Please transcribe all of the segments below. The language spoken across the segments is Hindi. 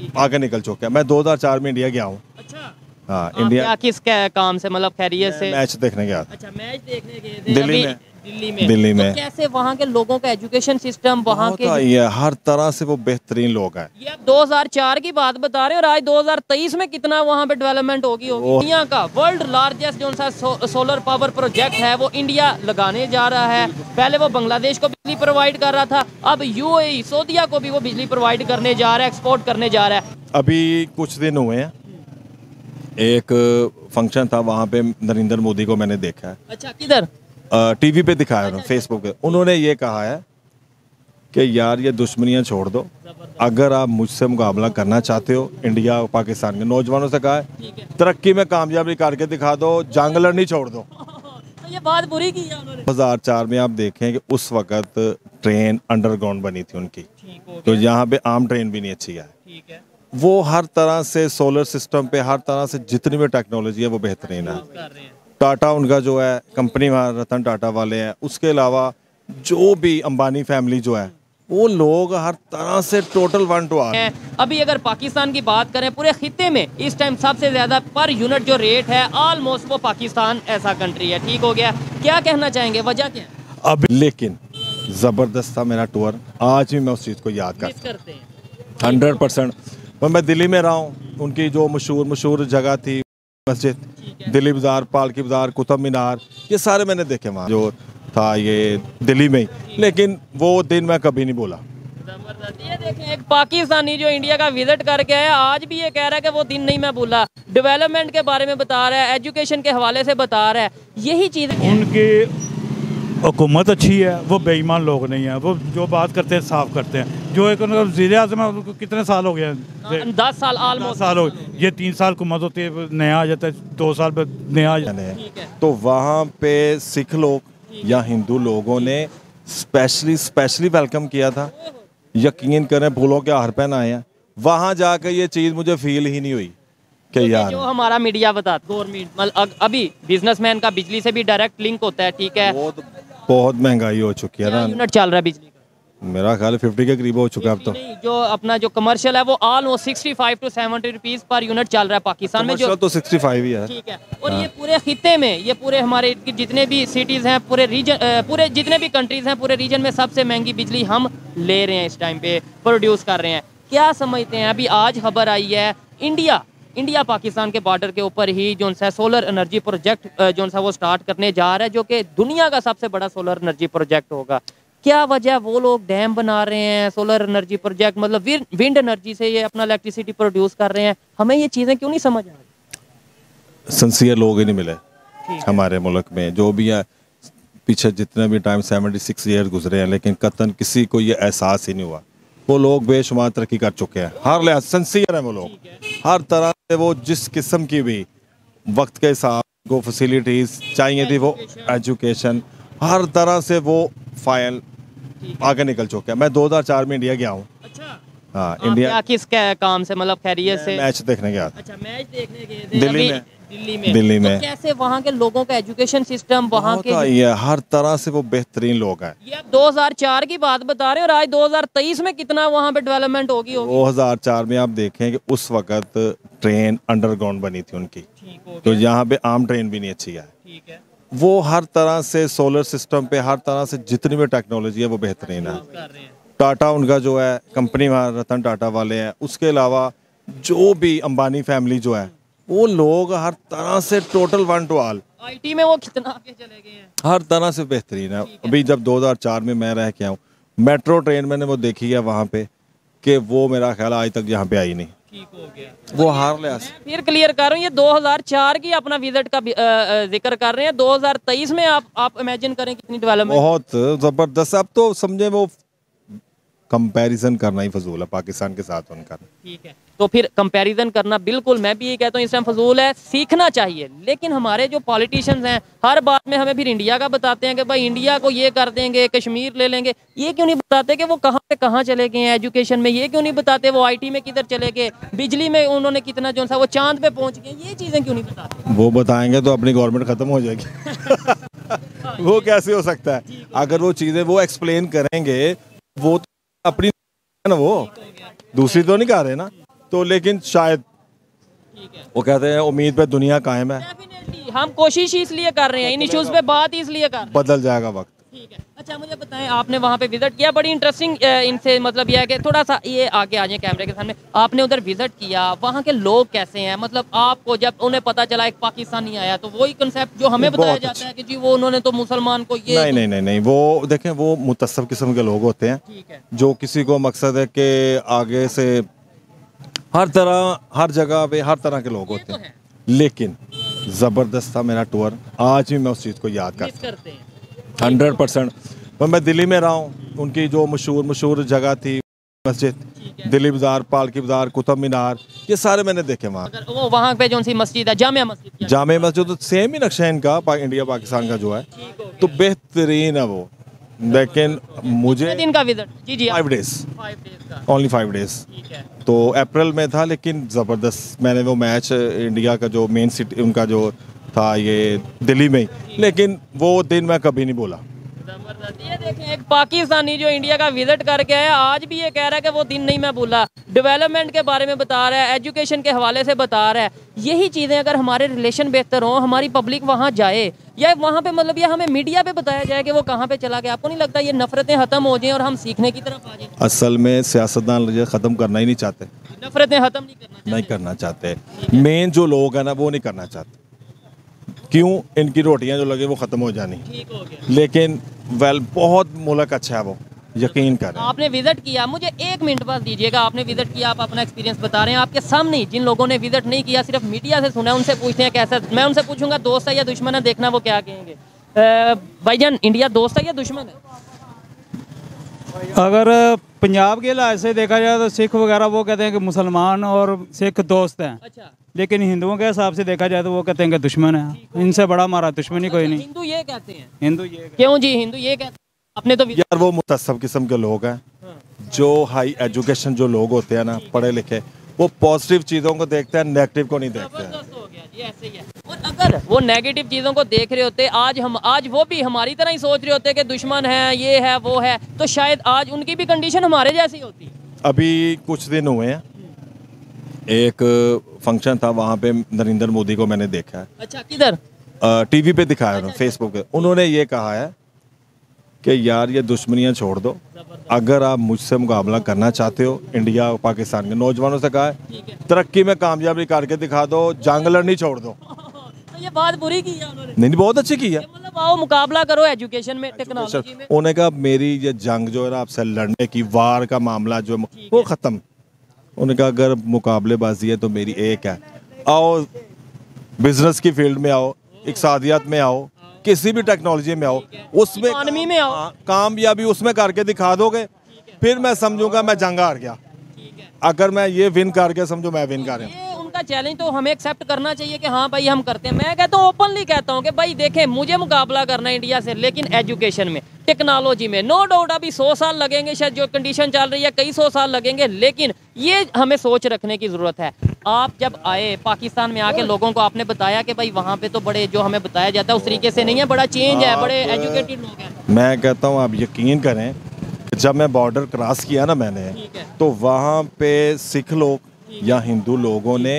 आगे निकल चुका है। मैं 2004 में इंडिया गया हूँ। अच्छा, हाँ, आप इंडिया क्या किस काम से, मतलब खैरियत से? मैच देखने गया था अच्छा, मैच देखने गए थे दिल्ली अभी में। दिल्ली दिल्ली तो में कैसे वहाँ के लोगों का एजुकेशन सिस्टम, वहाँ बहुत के आई है, हर तरह से वो बेहतरीन लोग हैं। ये आप 2004 की बात बता रहे हो और आज 2023 में कितना वहाँ पे डेवलपमेंट होगी। दुनिया का वर्ल्ड लार्जेस्ट जो सा सोलर पावर प्रोजेक्ट है वो इंडिया लगाने जा रहा है। पहले वो बांग्लादेश को बिजली प्रोवाइड कर रहा था, अब यूएई सऊदीया को भी वो बिजली प्रोवाइड करने जा रहा है, एक्सपोर्ट करने जा रहा है। अभी कुछ दिन हुए हैं, एक फंक्शन था, वहाँ पे नरेंद्र मोदी को मैंने देखा है। अच्छा, किधर? टीवी पे दिखाया उन्होंने, फेसबुक पे। उन्होंने ये कहा है कि यार ये दुश्मनियाँ छोड़ दो, अगर आप मुझसे मुकाबला करना चाहते हो, इंडिया और पाकिस्तान के नौजवानों से कहा है, तरक्की में कामयाबी करके दिखा दो, जंग लड़नी छोड़ दो। तो ये बात बुरी की है उन्होंने। 2004 में आप देखें कि उस वक्त ट्रेन अंडरग्राउंड बनी थी उनकी, तो यहाँ पे आम ट्रेन भी नहीं अच्छी है। ठीक है, वो हर तरह से सोलर सिस्टम पे, हर तरह से जितनी भी टेक्नोलॉजी है वो बेहतरीन है। कर रहे हैं। टाटा उनका जो है कंपनी, वहाँ रतन टाटा वाले हैं, उसके अलावा जो भी अंबानी फैमिली जो है, वो लोग हर तरह से टोटल वन टू आर। अभी अगर पाकिस्तान की बात करें, पूरे खिते में इस टाइम सबसे ज्यादा पर यूनिट जो रेट है ऑलमोस्ट वो पाकिस्तान ऐसा कंट्री है। ठीक हो गया, क्या कहना चाहेंगे, वजह क्या है? अब लेकिन ज़बरदस्त था मेरा टूर, आज भी मैं उस चीज़ को याद करता हूँ 100%। मैं दिल्ली में रहा हूँ, उनकी जो मशहूर जगह थी, मस्जिद, दिल्ली बाज़ार, पालकी बाज़ार, कुतुब मीनार, ये सारे मैंने देखे वहाँ जो था, ये दिल्ली में ही। लेकिन वो दिन मैं कभी नहीं भूला। ये देखें, एक पाकिस्तानी जो इंडिया का विजिट करके आया, आज भी ये कह रहा है कि वो दिन नहीं मैं भूला। डेवलपमेंट के बारे में बता रहा है, एजुकेशन के हवाले से बता रहा है, यही चीज़। उनकी हुकूमत अच्छी है, वो बेईमान लोग नहीं है, वो जो बात करते हैं साफ करते हैं। जो एक उनका वज़ीर-ए-आज़म है, उनको कितने साल हो गए? 10 साल ऑलमोस्ट। साल हो गए। ये 3 साल हुकूमत होती है, नया आ जाता है, 2 साल बाद नया आ जाता है। तो वहाँ पे सिख लोग या हिंदू लोगों ने स्पेशली वेलकम किया था। यकीन करें, फूलों के हार पहन आए हैं। वहाँ जाकर ये चीज़ मुझे फील ही नहीं हुई कि यार, जो हमारा मीडिया बताता, गवर्नमेंट मतलब अभी बिजनेसमैन का बिजली से भी डायरेक्ट लिंक होता है। ठीक है, बहुत महंगाई हो चुकी है ना। यूनिट चल रहा है बिजली का? मेरा ख्याल 50 के करीब हो चुका है अब तो। जो अपना जो कमर्शियल है वो almost 65 to 70 rupees per unit चल रहा है पाकिस्तान में। जो तो 65 ही है। ठीक है, और ये पूरे खिते में, ये पूरे हमारे जितने भी सिटीज़ हैं, पूरे रीजन, पूरे जितने भी कंट्रीज़ हैं, पूरे रीजन में सबसे महंगी बिजली हम ले रहे हैं, इस टाइम पे प्रोड्यूस कर रहे हैं। क्या समझते हैं? अभी आज खबर आई है, इंडिया पाकिस्तान के बॉर्डर के ऊपर ही जो सा सोलर एनर्जी प्रोजेक्ट जो सा वो स्टार्ट करने जा रहा है, जो कि दुनिया का सबसे बड़ा सोलर एनर्जी प्रोजेक्ट होगा। क्या वजह? वो लोग डैम बना रहे हैं, सोलर एनर्जी प्रोजेक्ट, मतलब विंड एनर्जी से ये अपना इलेक्ट्रिसिटी प्रोड्यूस कर रहे हैं। हमें ये चीज़ें क्यों नहीं समझ आ रही? सिंसियर लोग ही नहीं मिले हमारे मुल्क में, जो भी है। पीछे जितने भी टाइम 76 ईयर गुजरे हैं, लेकिन कतन किसी को ये एहसास ही नहीं हुआ। वो लोग बेशुमार तरक्की कर चुके हैं, हर लिहाज सिंसियर है वो लोग, हर तरह से। वो जिस किस्म की भी वक्त के हिसाब को फैसिलिटीज़ चाहिए थी, वो एजुकेशन, हर तरह से वो फाइल आगे निकल चुका है। मैं 2004 में इंडिया गया हूँ। अच्छा, हाँ, इंडिया। क्या किस काम से, मतलब खैरियत से? मैच देखने गया था अच्छा, मैच देखने गए थे दिल्ली में। दिल्ली में तो कैसे वहाँ के लोगों का एजुकेशन सिस्टम, वहाँ के आई है, हर तरह से वो बेहतरीन लोग हैं। ये आप 2004 की बात बता रहे हो और आज 2023 में कितना वहाँ पे डेवलपमेंट होगी। 2004 में आप देखें कि उस वक्त ट्रेन अंडरग्राउंड बनी थी उनकी, तो यहाँ पे आम ट्रेन भी नहीं अच्छी है। ठीक है, वो हर तरह से सोलर सिस्टम पे, हर तरह से जितनी भी टेक्नोलॉजी है वो बेहतरीन है। टाटा उनका जो है कंपनी, वहाँ रतन टाटा वाले हैं, उसके अलावा जो भी अंबानी फैमिली जो है, वो लोग हर तरह से total one two all. IT में वो कितना आगे चले गए हैं, हर तरह से बेहतरीन है। अभी जब 2004 में मैं रह के आऊँ, मेट्रो ट्रेन मैंने वो देखी है वहाँ पे, कि वो मेरा ख्याल आज तक यहाँ पे आई नहीं। ठीक हो गया। वो हार लिहाज से। फिर क्लियर कर रहा हूँ, ये 2004 की अपना विजिट का जिक्र कर रहे हैं। 2023 में आप इमेजिन करें कितनी डेवलपमेंट। बहुत ज़बरदस्त। अब तो समझे वो कंपैरिजन करना ही फजूल है पाकिस्तान के साथ उनका। ठीक है, तो फिर कंपैरिजन करना बिल्कुल, मैं भी ये कहता हूँ इस टाइम फजूल है, सीखना चाहिए। लेकिन हमारे जो पॉलिटिशियंस हैं, हर बात में हमें फिर इंडिया का बताते हैं कि भाई इंडिया को ये कर देंगे, कश्मीर ले लेंगे। ये क्यों नहीं बताते कि वो कहाँ से कहाँ चले गए हैं एजुकेशन में? ये क्यों नहीं बताते वो आईटी में किधर चले गए, बिजली में उन्होंने कितना जो सा वो चांद पे पहुँच गए? ये चीज़ें क्यों नहीं बताते? वो बताएंगे तो अपनी गवर्नमेंट ख़त्म हो जाएगी। वो कैसे हो सकता है? अगर वो चीज़ें वो एक्सप्लेन करेंगे, वो तो अपनी ना, वो दूसरी तो नहीं कर रहे ना। तो तो लेकिन शायद ठीक है, वो कहते हैं उम्मीद पे दुनिया कायम है, डेफिनेटली हम कोशिश ही इसलिए कर रहे हैं, इन इश्यूज पे बात ही इसलिए कर रहे हैं। बदल जाएगा वक्त। ठीक है, अच्छा मुझे बताएं, आपने वहाँ पे विजिट किया, बड़ी इंटरेस्टिंग इनसे मतलब यह है कि थोड़ा सा ये आगे आ जाए कैमरे के सामने, आपने उधर विजिट किया, वहाँ के लोग कैसे हैं, मतलब आपको जब उन्हें पता चला एक पाकिस्तानी आया तो वही कंसेप्ट जो हमें बताया जाता है कि जी वो उन्होंने तो मुसलमान को ये नहीं नहीं नहीं नहीं, वो देखें वो मुतस्सब किस्म के लोग होते हैं, ठीक है, जो किसी को मकसद है कि आगे से हर तरह हर जगह पे हर तरह के लोग होते तो हैं, है, लेकिन ज़बरदस्त था मेरा टूर, आज भी मैं उस चीज़ को याद मिस करता करते हैं। हूँ 100%। तो मैं दिल्ली में रहा हूँ, उनकी जो मशहूर जगह थी मस्जिद, दिल्ली बाज़ार, पालकी बाज़ार, कुतुब मीनार, ये सारे मैंने देखे वहाँ। अगर वो वहाँ पे जो सी मस्जिद है जामिया मस्जिद क्या? जामे मस्जिद तो सेम ही नक्शा है इनका, इंडिया पाकिस्तान का जो है, ठीक हो गया। तो बेहतरीन है वो, लेकिन मुझे कितने दिन का विजिट? जी जी 5 डेज, 5 डेज का, ओनली 5 डेज। ठीक है, तो अप्रैल में था, लेकिन ज़बरदस्त मैंने वो मैच इंडिया का जो मेन सिटी उनका जो था ये दिल्ली में ही, लेकिन वो दिन मैं कभी नहीं भूला। जबरदस्त। ये देखें एक पाकिस्तानी जो इंडिया का विजिट करके आया, आज भी ये कह रहा है कि वो दिन नहीं मैं भूला, डेवलपमेंट के बारे में बता रहा है, एजुकेशन के हवाले से बता रहा है। यही चीज़ें अगर हमारे रिलेशन बेहतर हों, हमारी पब्लिक वहाँ जाए, या वहाँ पे मतलब ये हमें मीडिया पे बताया जाए कि वो कहाँ पे चला गया, आपको नहीं लगता ये नफरतें ख़त्म हो जाएं और हम सीखने की तरफ आ जाएं? असल में सियासतदान ये ख़त्म करना ही नहीं चाहते, नफरतें ख़त्म नहीं करना नहीं चाहते। करना चाहते, मेन जो लोग हैं ना वो नहीं करना चाहते, क्यों, इनकी रोटियां जो लगे वो ख़त्म हो जानी, ठीक हो गया। लेकिन वेल बहुत मुल्क अच्छा है वो, यकीन करें। आपने विजिट किया, मुझे 1 मिनट बस दीजिएगा, आपने विजिट किया, आप अपना एक्सपीरियंस बता रहे हैं, आपके सामने जिन लोगों ने विजिट नहीं किया, सिर्फ मीडिया से सुना है, उनसे पूछते हैं कैसा, मैं उनसे पूछूंगा दोस्त है या दुश्मन है, देखना वो क्या कहेंगे। भाईजान इंडिया दोस्त है या दुश्मन है? अगर पंजाब के लिहाज से देखा जाए तो सिख वगैरह वो कहते हैं कि मुसलमान और सिख दोस्त हैं, अच्छा, लेकिन हिंदुओं के हिसाब से देखा जाए तो वो कहते हैं कि दुश्मन है, इनसे बड़ा हमारा दुश्मनी कोई नहीं। हिंदू ये कहते हैं, हिंदू ये क्यों जी हिंदू ये कहते हैं? आपने तो यार वो मुतस्सब किस्म के लोग हैं, जो हाई एजुकेशन जो लोग होते हैं ना, पढ़े लिखे, वो पॉजिटिव चीज़ों को देखते हैं, नेगेटिव को नहीं देखते हैं। जबरदस्त हो गया जी, ऐसे ही है। और अगर वो नेगेटिव चीज़ों को देख रहे होते, आज वो भी हमारी तरह ही सोच रहे होते कि दुश्मन है, ये है, वो है, तो शायद आज उनकी भी कंडीशन हमारे जैसी होती। अभी कुछ दिन हुए हैं, एक फंक्शन था, वहाँ पे नरेंद्र मोदी को मैंने देखा है, अच्छा, किधर? टीवी पे दिखाया उन्होंने, फेसबुक पे उन्होंने ये कहा है कि यार ये दुश्मनियाँ छोड़ दो, अगर आप मुझसे मुकाबला करना चाहते हो, इंडिया और पाकिस्तान के नौजवानों से कहा है, ठीक है। तरक्की में कामयाबी करके दिखा दो, जंग लड़नी छोड़ दो। तो ये बात बुरी की है उन्होंने, नहीं बहुत अच्छी की है। मतलब आओ मुकाबला करो एजुकेशन में, टेक्नोलॉजी में। उन्होंने कहा मेरी ये जंग जो है ना आपसे लड़ने की, वार का मामला जो है वो ख़त्म। उन्होंने कहा अगर मुकाबलेबाजी है तो मेरी एक है, आओ बिजनेस की फील्ड में आओ, इक़्तिसादियत में आओ, किसी भी टेक्नोलॉजी में आओ, उसमें इकोनॉमी में आओ। हाँ, कामयाबी उसमें करके दिखा दोगे, फिर मैं समझूंगा मैं जंग हार गया। अगर मैं ये विन करके समझो मैं विन कर रहा हूँ। ये उनका चैलेंज तो हमें एक्सेप्ट करना चाहिए कि हाँ भाई हम करते हैं। मैं कहता हूँ, ओपनली कहता हूँ कि भाई देखें, मुझे मुकाबला करना है इंडिया से, लेकिन एजुकेशन में, टेक्नोलॉजी में, नो डाउट अभी 100 साल लगेंगे, शायद जो कंडीशन चल रही है कई 100 साल लगेंगे, लेकिन ये हमें सोच रखने की ज़रूरत है। आप जब आए पाकिस्तान में, आके लोगों को आपने बताया कि भाई वहाँ पे तो बड़े जो हमें बताया जाता है उस तरीके से नहीं है, बड़ा चेंज है, बड़े एजुकेटेड लोग हैं। मैं कहता हूँ आप यकीन करें, जब मैं बॉर्डर क्रॉस किया ना मैंने, तो वहाँ पे सिख लोग या हिंदू लोगों ने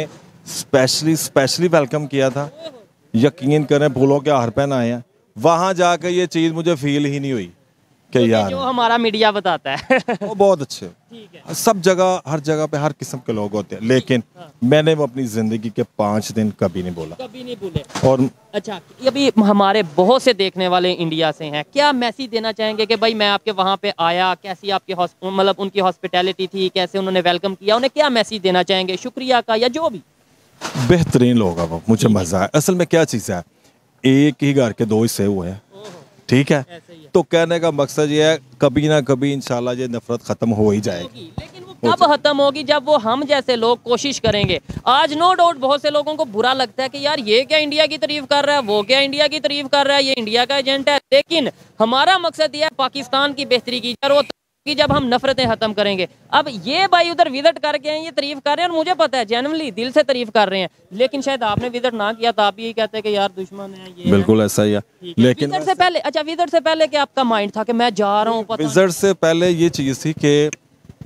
स्पेशली वेलकम किया था। यकीन करें फूलों के हार पहन आए हैं। वहाँ जाकर ये चीज़ मुझे फील ही नहीं हुई कि यार जो हमारा मीडिया बताता है। वो बहुत अच्छे, सब जगह हर जगह पे हर किस्म के लोग होते हैं, लेकिन मैंने वो अपनी ज़िंदगी के 5 दिन कभी नहीं बोला, कभी नहीं भूले। और अच्छा, अभी हमारे बहुत से देखने वाले इंडिया से हैं, क्या मैसेज देना चाहेंगे कि भाई मैं आपके वहाँ पे आया, कैसी आपकी मतलब उनकी हॉस्पिटैलिटी थी, कैसे उन्होंने वेलकम किया, उन्हें क्या मैसेज देना चाहेंगे, शुक्रिया का या जो भी? बेहतरीन लोग हैं वो, मुझे मज़ा है। असल में क्या चीज़ है, एक ही घर के 2 हिस्से हुए हैं, ठीक है, तो कहने का मकसद ये है कभी ना कभी इंशाल्लाह ये नफरत ख़त्म हो ही जाएगी। लेकिन वो कब खत्म होगी? जब वो हम जैसे लोग कोशिश करेंगे। आज नो डाउट बहुत से लोगों को बुरा लगता है कि यार ये क्या इंडिया की तारीफ कर रहा है, वो क्या इंडिया की तारीफ कर रहा है, ये इंडिया का एजेंट है, लेकिन हमारा मकसद ये है पाकिस्तान की बेहतरी की, कि जब हम नफरतें खत्म करेंगे। अब ये भाई उधर विजिट करके हैं, ये तारीफ कर रहे हैं और मुझे पता है जेन्युइनली दिल से तारीफ कर रहे हैं, लेकिन शायद आपने विजिट ना किया तो आप भी यही कहते हैं कि यार दुश्मन है ये। बिल्कुल ऐसा ही है, लेकिन विजिट से पहले, अच्छा विजिट से पहले क्या आपका माइंड था कि मैं जा रहा हूँ? विजिट से पहले ये चीज़ थी कि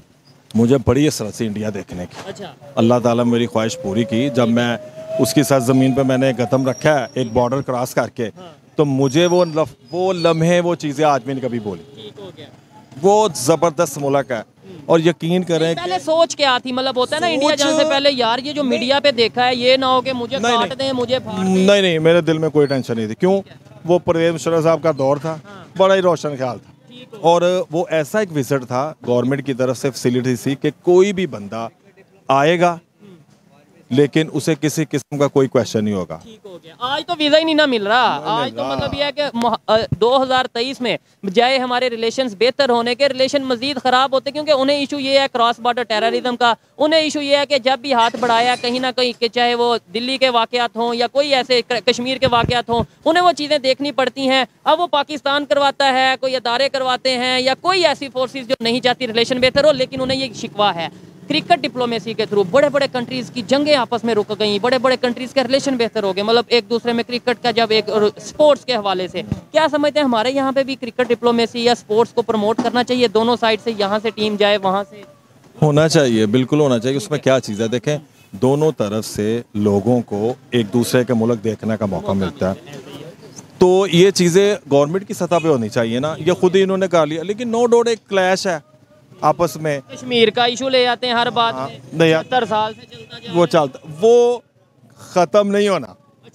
मुझे बड़ी असरत थी इंडिया देखने की। अच्छा। अल्लाह ताला मेरी ख्वाहिश पूरी की। जब मैं उसके साथ ज़मीन पे मैंने कदम रखा है एक बॉर्डर क्रॉस करके, तो मुझे वो लम्हे वो चीज़ें आज मैंने कभी बोली। ठीक हो गया। वो ज़बरदस्त मुल्क है और यकीन करें पहले सोच क्या थी, मतलब होता है ना इंडिया जाने से पहले यार ये जो मीडिया पे देखा है ये ना हो कि मुझे काट दें, मुझे फाड़ दें। नहीं, मेरे दिल में कोई टेंशन नहीं थी। क्यों? वो परवेज़ मुशर्रफ साहब का दौर था, बड़ा ही रोशन ख्याल था। और वो ऐसा एक विजिट था, गवर्नमेंट की तरफ से फैसिलिटी थी कि कोई भी बंदा आएगा लेकिन उसे किसी किस्म का कोई क्वेश्चन नहीं होगा। ठीक हो गया। आज तो वीज़ा ही नहीं ना मिल रहा। आज तो मतलब ये है कि 2023 में बजाय हमारे रिलेशंस बेहतर होने के रिलेशन मजीद ख़राब होते, क्योंकि उन्हें इशू ये है क्रॉस बॉर्डर टेररिज्म का। उन्हें इशू ये है कि जब भी हाथ बढ़ाया कहीं ना कहीं कि चाहे वो दिल्ली के वाक़यात हों या कोई ऐसे कश्मीर के वाक़यात हों, उन्हें वो चीज़ें देखनी पड़ती हैं। अब वो पाकिस्तान करवाता है, कोई अदारे करवाते हैं या कोई ऐसी फोर्सेस जो नहीं चाहती रिलेशन बेहतर हो, लेकिन उन्हें ये शिकवा है। क्रिकेट डिप्लोमेसी के थ्रू बड़े बड़े कंट्रीज की जंगें आपस में रुक गई, बड़े बड़े कंट्रीज के रिलेशन बेहतर हो गए, मतलब एक दूसरे में क्रिकेट का जब एक स्पोर्ट्स के हवाले से। क्या समझते हैं हमारे यहाँ पे भी क्रिकेट डिप्लोमेसी या स्पोर्ट्स को प्रमोट करना चाहिए? दोनों साइड से, यहाँ से टीम जाए वहाँ से। होना चाहिए, बिल्कुल होना चाहिए। उसमें क्या चीज़ है, देखें दोनों तरफ से लोगों को एक दूसरे के मुल्क देखने का मौका मिलता है, तो ये चीज़ें गवर्नमेंट की सतह पे होनी चाहिए ना। ये खुद ही इन्होंने कर लिया, लेकिन नो डाउट एक क्लैश है आपस में। कश्मीर का इशू ले आते हैं हर बात में, नहीं 70 साल से चलता जा वो चलता, वो ख़त्म नहीं होना।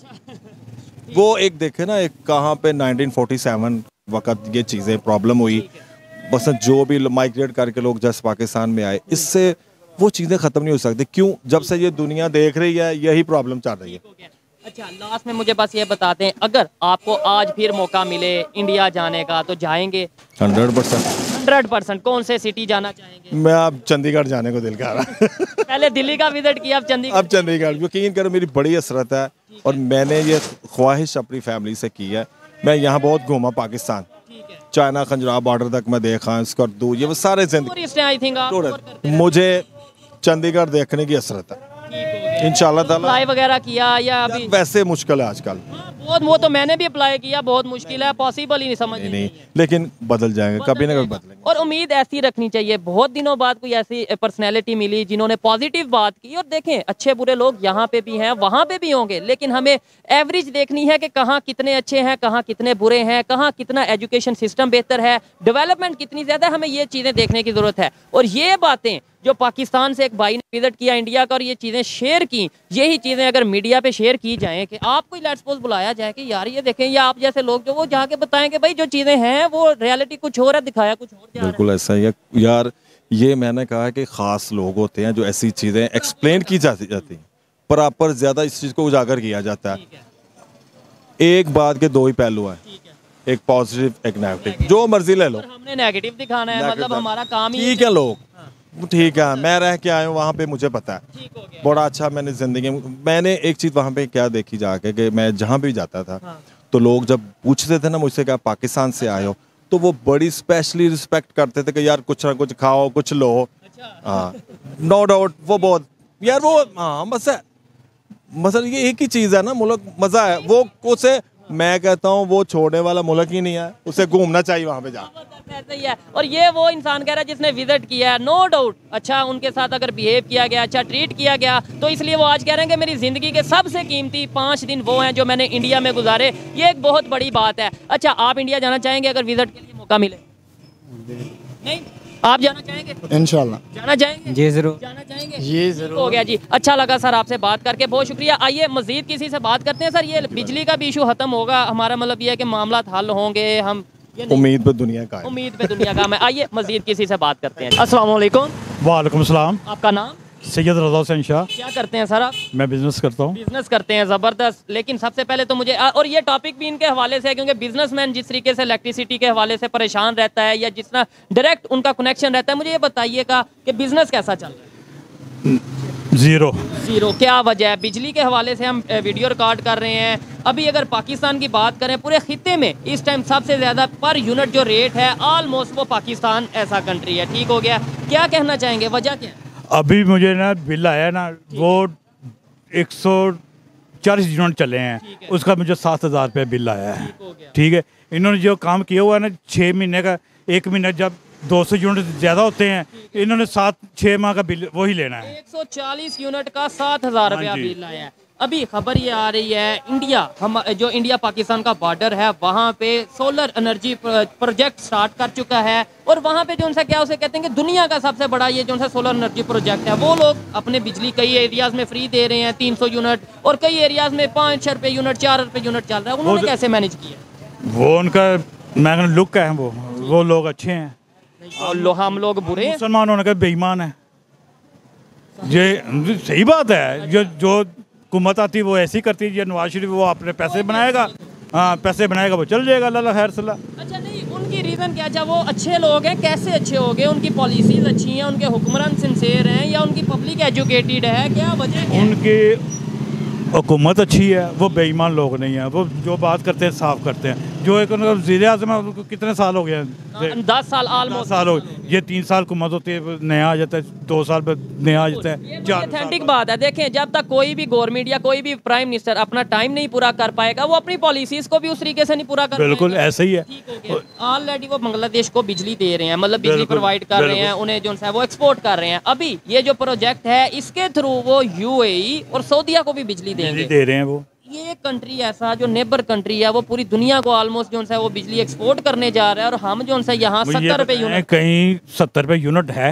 वो एक देखे ना, एक कहाँ पे 1947 वक्त ये चीज़ें प्रॉब्लम हुई, बस जो भी माइग्रेट करके लोग जस्ट पाकिस्तान में आए, इससे वो चीज़ें ख़त्म नहीं हो सकती। क्यों? जब से ये दुनिया देख रही है यही प्रॉब्लम चल रही है। अच्छा, लास्ट में मुझे बस ये बताते हैं, अगर आपको आज फिर मौका मिले इंडिया जाने का तो जाएंगे? 100%। 100%। कौन से सिटी जाना चाहेंगे? मैं अब चंडीगढ़ जाने को दिल कर रहा है। पहले दिल्ली का विजिट किया, अब चंडीगढ़। अब चंडीगढ़, यकीन करो मेरी बड़ी असरत है और मैंने ये ख्वाहिश अपनी फैमिली से की है। मैं यहाँ बहुत घूमा पाकिस्तान, चाइना खंजराब बॉर्डर तक मैं देखा, स्कर्दू, ये वो सारे जिंदगी मुझे चंडीगढ़ देखने की असरत है। इंशाल्लाह ताला अप्लाई वगैरह किया या अभी? वैसे मुश्किल है आजकल बहुत, वो तो मैंने भी अप्लाई किया, बहुत मुश्किल है, पॉसिबल ही नहीं समझ नहीं, लेकिन बदल जाएंगे, कभी ना कभी बदलेंगे। और उम्मीद ऐसी रखनी चाहिए। बहुत दिनों बाद कोई ऐसी पर्सनैलिटी मिली जिन्होंने पॉजिटिव बात की। और देखें, अच्छे बुरे लोग यहाँ पे भी हैं, वहाँ पे भी होंगे, लेकिन हमें एवरेज देखनी है कि कहाँ कितने अच्छे हैं, कहाँ कितने बुरे हैं, कहाँ कितना एजुकेशन सिस्टम बेहतर है, डेवलपमेंट कितनी ज़्यादा है, हमें ये चीज़ें देखने की ज़रूरत है। और ये बातें जो पाकिस्तान से एक भाई ने विजिट किया इंडिया का और ये चीज़ें शेयर की, यही चीज़ें अगर मीडिया पे शेयर की जाएं कि आपको लेट्स सपोज बुलाया जाए कि यार ये देखें, या आप जैसे लोग जो वो जाके बताएं कि भाई जो चीज़ें हैं वो रियलिटी कुछ और है, दिखाया कुछ और जा रहा है। बिल्कुल ऐसा ही है यार। ये मैंने कहा कि ख़ास लोग होते हैं जो ऐसी चीज़ें एक्सप्लेन की जाती हैं, प्रॉपर ज़्यादा इस चीज़ को उजागर किया जाता है। एक बात के दो ही पहलू हैं, एक पॉजिटिव एक नेगेटिव, जो मर्जी ले लो। हमने नेगेटिव दिखाना है, मतलब हमारा काम ही। ठीक है, लोग ठीक है, मैं रह के आया हूँ वहाँ पे, मुझे पता है बड़ा अच्छा मैंने ज़िंदगी में। मैंने एक चीज़ वहाँ पे क्या देखी जाके कि मैं जहाँ भी जाता था तो लोग जब पूछते थे ना मुझसे कि आप पाकिस्तान से आए हो, तो वो बड़ी स्पेशली रिस्पेक्ट करते थे कि यार कुछ ना कुछ खाओ, कुछ लो। हाँ, नो डाउट वो बहुत यार वो, हाँ बस है, मसल ये एक ही चीज़ है ना, मुल्क मज़ा है वो। उसे मैं कहता हूँ वो छोड़ने वाला मुल्क ही नहीं है, उसे घूमना चाहिए वहाँ पे जा। ऐसा ही है। और ये वो इंसान कह रहा है जिसने विजिट किया है, नो डाउट अच्छा उनके साथ अगर बिहेव किया गया, अच्छा ट्रीट किया गया, तो इसलिए वो आज कह रहे हैं कि मेरी ज़िंदगी के सबसे कीमती 5 दिन वो हैं जो मैंने इंडिया में गुजारे। ये एक बहुत बड़ी बात है। अच्छा, आप इंडिया जाना चाहेंगे अगर विजिट के लिए मौका मिले? नहीं, आप जाना चाहेंगे? इंशाल्लाह जाना चाहेंगे? जी जरूर जाना चाहेंगे? जी जरूर। हो गया जी, अच्छा लगा सर आपसे बात करके, बहुत शुक्रिया। आइए मजीद किसी से बात करते हैं। सर ये बिजली का भी इशू खत्म होगा, हमारा मतलब ये है कि मामला हल होंगे, हम उम्मीद पे दुनिया का है, उम्मीद पे दुनिया का है। आइए मजीद किसी से बात करते हैं। अस्सलाम वालेकुम। वालेकुम सलाम। आपका नाम? सैयद रज़ा हुसैन शाह। क्या करते हैं सर आप? मैं बिजनेस करता हूँ। बिजनेस करते हैं, ज़बरदस्त। लेकिन सबसे पहले तो मुझे और ये टॉपिक भी इनके हवाले से है, क्योंकि बिजनेसमैन जिस तरीके से इलेक्ट्रिसिटी के हवाले से परेशान रहता है या जितना डायरेक्ट उनका कनेक्शन रहता है, मुझे ये बताइएगा कि बिजनेस कैसा चल रहा है? ज़ीरो। क्या वजह है? बिजली के हवाले से हम वीडियो रिकॉर्ड कर रहे हैं। अभी अगर पाकिस्तान की बात करें, पूरे खित्ते में इस टाइम सबसे ज़्यादा पर यूनिट जो रेट है ऑलमोस्ट वो पाकिस्तान ऐसा कंट्री है। ठीक हो गया, क्या कहना चाहेंगे, वजह क्या है? अभी मुझे ना बिल आया ना, वो 140 यूनिट चले हैं, उसका मुझे 7,000 रुपये बिल आया है। ठीक है, इन्होंने जो काम किया हुआ है ना 6 महीने का, 1 महीना जब 200 यूनिट ज़्यादा होते हैं, इन्होंने 7-6 माह का बिल वही लेना है। 140 यूनिट का 7,000 रुपया हाँ जी। बिल आया है। अभी खबर ये आ रही है इंडिया हम जो इंडिया पाकिस्तान का बॉर्डर है वहाँ पे सोलर एनर्जी प्रोजेक्ट स्टार्ट कर चुका है और वहाँ पे जो क्या उसे कहते हैं कि दुनिया का सबसे बड़ा ये जो सोलर एनर्जी प्रोजेक्ट है। वो लोग अपने बिजली कई एरियाज में फ्री दे रहे हैं 300 यूनिट और कई एरियाज में 5 रुपये यूनिट 4 रुपये यूनिट चल रहा है। उन्होंने कैसे मैनेज किया? वो उनका मैं लुक है, वो लोग अच्छे हैं और हम लोग बुरे हैं। मुसलमान होने का बेईमान है। ये सही बात है, जो हुकूमत आती है वो ऐसी करती है। ये नवाज शरीफ वो अपने पैसे बनाएगा, हाँ पैसे बनाएगा, वो चल जाएगा अल्लाह खैर सलाह। अच्छा नहीं, उनकी रीज़न क्या? अच्छा वो अच्छे लोग हैं, कैसे अच्छे हो गए? उनकी पॉलिसीज अच्छी हैं, उनके हुक्मरान सिंसेयर हैं या उनकी पब्लिक एजुकेटेड है? क्या वजह है? उनकी हुकूमत अच्छी है, वो बेईमान लोग नहीं है। वो जो बात करते हैं साफ करते हैं। जो एक उनका वज़ीर-ए-आज़म है उनको कितने साल हो गए? 10 साल 10 ऑलमोस्ट साल हो। ये 3 साल हुकूमत होती है, नया आ जाता है, 2 साल बाद नया आ जाता है, 4 ऑथेंटिक बात है। देखें, जब तक कोई भी गवर्नमेंट या कोई भी प्राइम मिनिस्टर अपना टाइम नहीं पूरा कर पाएगा, वो अपनी पॉलिसीज को भी उस तरीके से नहीं पूरा कर बिल्कुल पाएगा। ऐसे ही है। ऑलरेडी वो बांग्लादेश को बिजली दे रहे हैं, मतलब बिजली प्रोवाइड कर रहे हैं, उन्हें जो है वो एक्सपोर्ट कर रहे हैं। अभी ये जो प्रोजेक्ट है इसके थ्रू वो यूएई और सऊदीया को भी बिजली देंगे। दे रहे हैं वो। ये कंट्री ऐसा जो नेबर कंट्री है वो पूरी दुनिया को ऑलमोस्ट जो है वो बिजली एक्सपोर्ट करने जा रहा है और हम जो है यहाँ 70 रुपये यूनिट, कहीं 70 रुपये यूनिट है,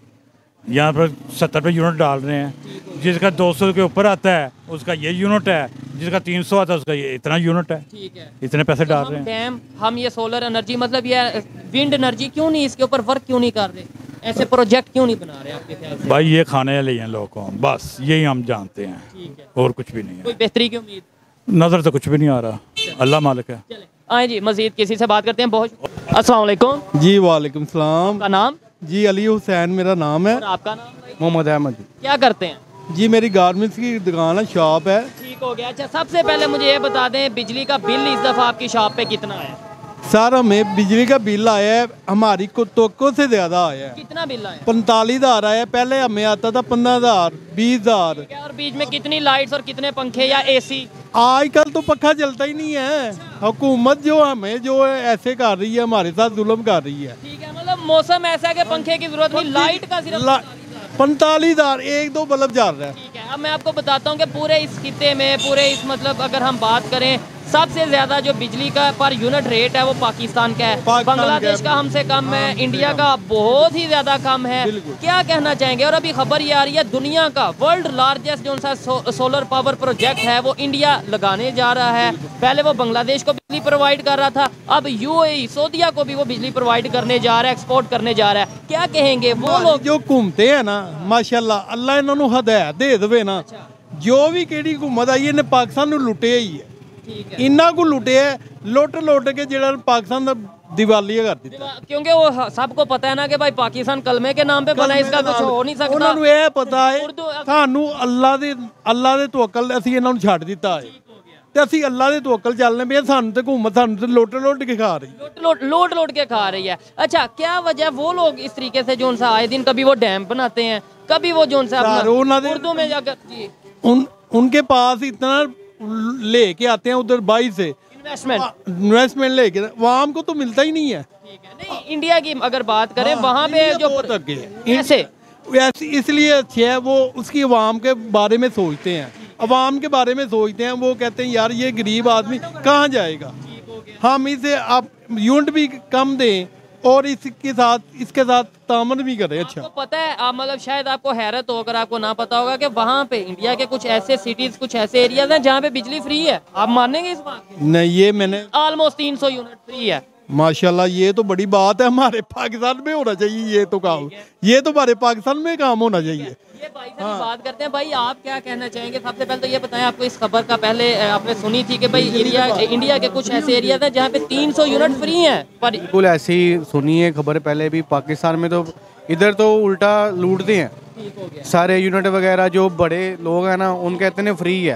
यहाँ पर 70 रुपये यूनिट डाल रहे हैं। जिसका 200 के ऊपर आता है उसका ये यूनिट है, जिसका 300 आता है उसका ये इतना यूनिट है। ठीक है, इतने पैसे डाल रहे हैं। डैम हम ये सोलर एनर्जी मतलब ये विंड एनर्जी क्यों नहीं इसके ऊपर वर्क क्यों नहीं कर रहे? ऐसे प्रोजेक्ट क्यों नहीं बना रहे आपके ख्याल से? भाई ये खाने लिए हैं लोगों को, बस यही हम जानते हैं, ठीक है, और कुछ भी नहीं है। कोई बेहतरी की उम्मीद नज़र तो कुछ भी नहीं आ रहा, अल्लाह मालिक है। चले आए जी, मजीद किसी से बात करते हैं। बहुत अस्सलाम वालेकुम जी वालेकुम सलाम। का नाम जी अली हुसैन मेरा नाम है। और आपका नाम भाई? मोहम्मद अहमद। क्या करते हैं? जी मेरी गारमेंट्स की दुकान है, शॉप है। ठीक हो गया। अच्छा सबसे पहले मुझे ये बता दें बिजली का बिल इस दफ़ा आपकी शॉप पे कितना है? सर हमें बिजली का बिल आया है, हमारी तोको से ज़्यादा आया है। कितना बिल आया? 45,000 आया। पहले हमें आता था 15,000, 20,000। और बीच में कितनी लाइट्स और कितने पंखे या एसी? आजकल तो पक्का चलता ही नहीं है। हुकूमत जो हमें जो है ऐसे कर रही है, हमारे साथ जुल्म कर रही है। ठीक है, मतलब मौसम ऐसा है कि पंखे की जरूरत नहीं, लाइट का सिर्फ 45,000 1-2 बल्ब जा रहा है। ठीक है। अब मैं आपको बताता हूँ कि पूरे इस खिते में पूरे इस मतलब अगर हम बात करें सबसे ज्यादा जो बिजली का पर यूनिट रेट है वो पाकिस्तान का है। बांग्लादेश का हमसे कम है, इंडिया का बहुत ही ज्यादा कम है। क्या कहना चाहेंगे? और अभी खबर ये आ रही है दुनिया का वर्ल्ड लार्जेस्ट जो सा सोलर पावर प्रोजेक्ट है वो इंडिया लगाने जा रहा है। पहले वो बांग्लादेश को बिजली प्रोवाइड कर रहा था, अब यूएई सऊदीया को भी वो बिजली प्रोवाइड करने जा रहा है, एक्सपोर्ट करने जा रहा है। क्या कहेंगे वो लोग जो घूमते हैं ना, माशाल्लाह अल्लाह इन्होंने हदायत दे देवे ना, जो भी केड़ी हुकूमत आई है पाकिस्तान ਨੂੰ ਲੁੱਟਿਆ ਹੀ ਹੈ। इन्ना को लुटिया लुट के ਜਿਹੜਾ पाकिस्तान ਦਾ दिवालिया कर ਦਿੱਤਾ। क्योंकि वो सबको पता है ना कि भाई पाकिस्तान कलमे के नाम पे बना, इसका कुछ हो नहीं सकता। ਉਹਨਾਂ ਨੂੰ ਇਹ ਪਤਾ ਹੈ ਸਾਨੂੰ ਅੱਲਾ ਦੇ ਤਵੱਕਲ ਅਸੀਂ ਇਹਨਾਂ ਨੂੰ ਛੱਡ ਦਿੱਤਾ ਹੈ ਤੇ ਅਸੀਂ ਅੱਲਾ ਦੇ ਤਵੱਕਲ ਚੱਲਨੇ ਪਏ। ਸਾਨੂੰ ਤੇ हुकूमत ਸਾਨੂੰ ਤੇ लुट के खा रही, लोट के खा रही है। अच्छा क्या वजह वो लोग इस तरीके से जो आए दिन कभी वो डैम बनाते हैं, कभी वो जो उर्दू में जाकर उनके पास इतना लेके आते हैं उधर बाई से इन्वेस्टमेंट लेके, आवाम को तो मिलता ही नहीं है। नहीं इंडिया की अगर बात करें वहाँ पे जो ऐसे इसलिए अच्छे है वो उसकी आवाम के बारे में सोचते हैं, आवाम के बारे में सोचते हैं। वो कहते हैं यार ये गरीब आदमी कहाँ जाएगा, हम इसे आप यूनिट भी कम दें और इसके साथ तामन भी करें। अच्छा आपको पता है आप मतलब शायद आपको हैरत हो अगर आपको ना पता होगा कि वहाँ पे इंडिया के कुछ ऐसे सिटीज कुछ ऐसे एरियाज हैं जहाँ पे बिजली फ्री है। आप मानेंगे इस बात? नहीं ये मैंने ऑलमोस्ट 300 यूनिट फ्री है। माशाल्लाह ये तो बड़ी बात है, हमारे पाकिस्तान में होना चाहिए ये तो काम, ये तो हमारे पाकिस्तान में काम होना चाहिए। ये भाई से भी बात करते हैं। भाई आप क्या कहना चाहेंगे? सबसे पहले तो ये बताएं, आपको इस खबर का पहले आपने सुनी थी कि भाई इंडिया के कुछ ऐसे एरिया थे जहाँ पे 300 यूनिट फ्री हैं? पर बिल्कुल ऐसी ही सुनी है खबर पहले भी। पाकिस्तान में तो इधर तो उल्टा लूटते हैं सारे यूनिट वगैरह। जो बड़े लोग हैं ना उनके इतने फ्री है,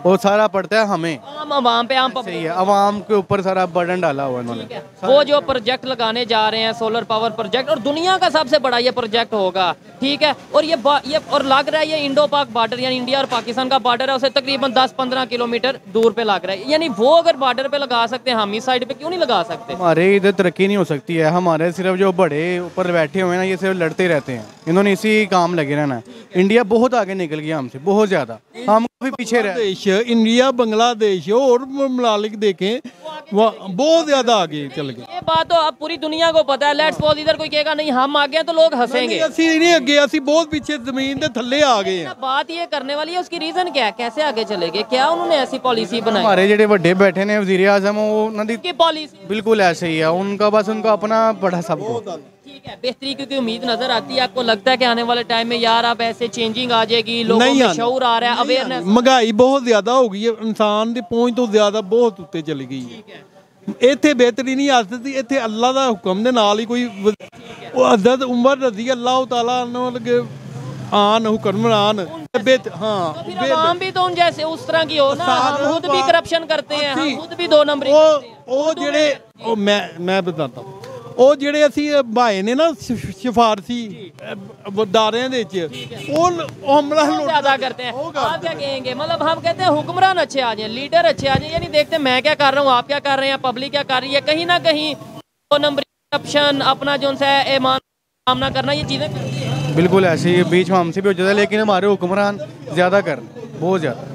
वो सारा पड़ता है हमें। आम आवाम पे, आम सही पब्लिक है, अवाम के ऊपर सारा बर्डन डाला हुआ है इन्होंने। वो जो प्रोजेक्ट लगाने जा रहे हैं, सोलर पावर प्रोजेक्ट, और दुनिया का सबसे बड़ा ये प्रोजेक्ट होगा, ठीक है। और ये और लग रहा है ये इंडो पाक बॉर्डर, यानी इंडिया और पाकिस्तान का बॉर्डर है, उसे तकरीबन 10-15 किलोमीटर दूर पे लग रहा है। यानी वो अगर बॉर्डर पे लगा सकते हैं, हम इस साइड पे क्यों नहीं लगा सकते? हमारे इधर तरक्की नहीं हो सकती है, हमारे सिर्फ जो बड़े ऊपर बैठे हुए हैं ना, ये सिर्फ लड़ते रहते हैं, इन्होंने इसी काम लगे रहना है। इंडिया बहुत आगे निकल गया हमसे, बहुत ज़्यादा, हम काफी पीछे रह। देश इंडिया, बांग्लादेश और ममालिक देखें, वह बहुत ज्यादा आगे चल गए। ये बात तो अब पूरी दुनिया को पता है। लेट्स सपोज इधर कोई कहेगा नहीं हम आगे हैं, तो लोग हंसेंगे। ਅਸੀਂ नहीं अगे, ਅਸੀਂ बहुत पीछे जमीन के थल्ले आ गए हैं। बात ये करने वाली है, उसकी रीजन क्या है, कैसे आगे चले गए, क्या उन्होंने ऐसी पॉलिसी बनाई? हमारे जेडे बड़े बैठे ने वजीर आजम, वो उन्होंने की पॉलिसी बिल्कुल ऐसे ही है, उनका बस उनका अपना बड़ा सबको। ठीक है, बेहतरी की उम्मीद नजर आती है। आपको लगता है कि आने वाले टाइम में यार अब ऐसे चेंजिंग आ जाएगी, लोगों नहीं में आनी। शऊर आ रहा है, अवेयरनेस? महंगाई बहुत ज्यादा हो गई है, इंसान की पहुंच तो ज्यादा बहुत उत्ते चली गई है। ਇੱਥੇ बेहतरी नहीं आ सकती, ਇੱਥੇ अल्लाह ਦਾ हुक्म ਦੇ ਨਾਲ ही कोई हज़रत उमर रज़ी अल्लाह ताला अन्हु के आन हुक्मरान हाँ, तो फिर आवाम भी तो उन जैसे उस तरह की हो ना, हम खुद भी करप्शन करते हैं, हम खुद भी 2 नंबरी करते हैं। ਉਹ ਜਿਹੜੇ ਉਹ ਮੈਂ ਬਤਾਤਾ ਉਹ ਜਿਹੜੇ ਅਸੀਂ ਭਾਏ ਨੇ ਨਾ ਸਿਫਾਰਸੀ ਦਾਰਿਆਂ ਦੇ ਵਿੱਚ ਉਹ ਹਮਲਾ ज्यादा करते हैं। आप क्या कहेंगे? मतलब हम कहते हैं हुक्मरान अच्छे आ जाए, लीडर अच्छे आ जाए, यानी देखते हैं मैं क्या कर रहा हूँ, आप क्या कर रहे हैं, पब्लिक क्या कर रही है, कहीं ना कहीं 2 नंबरी करप्शन, अपना जो सा ईमान सामना करना, ये चीजें करती है। बिल्कुल ऐसे ही बीच में हमसे भी हो जाता है, लेकिन हमारे हुक्मरान ज़्यादा कर रहे हैं, बहुत ज़्यादा।